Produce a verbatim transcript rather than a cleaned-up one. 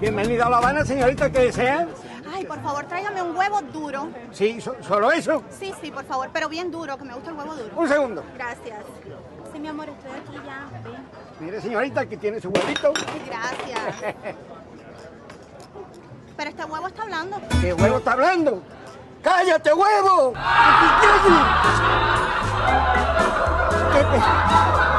Bienvenida a La Habana, señorita, ¿qué desea? Ay, por favor, tráigame un huevo duro. Sí, so- ¿solo eso? Sí, sí, por favor, pero bien duro, que me gusta el huevo duro. Un segundo. Gracias. Sí, mi amor, estoy aquí ya. Ven. Mire, señorita, aquí tiene su huevito. Ay, gracias. Pero este huevo está hablando. ¿Qué huevo está hablando? ¡Cállate, huevo! ¿Qué te-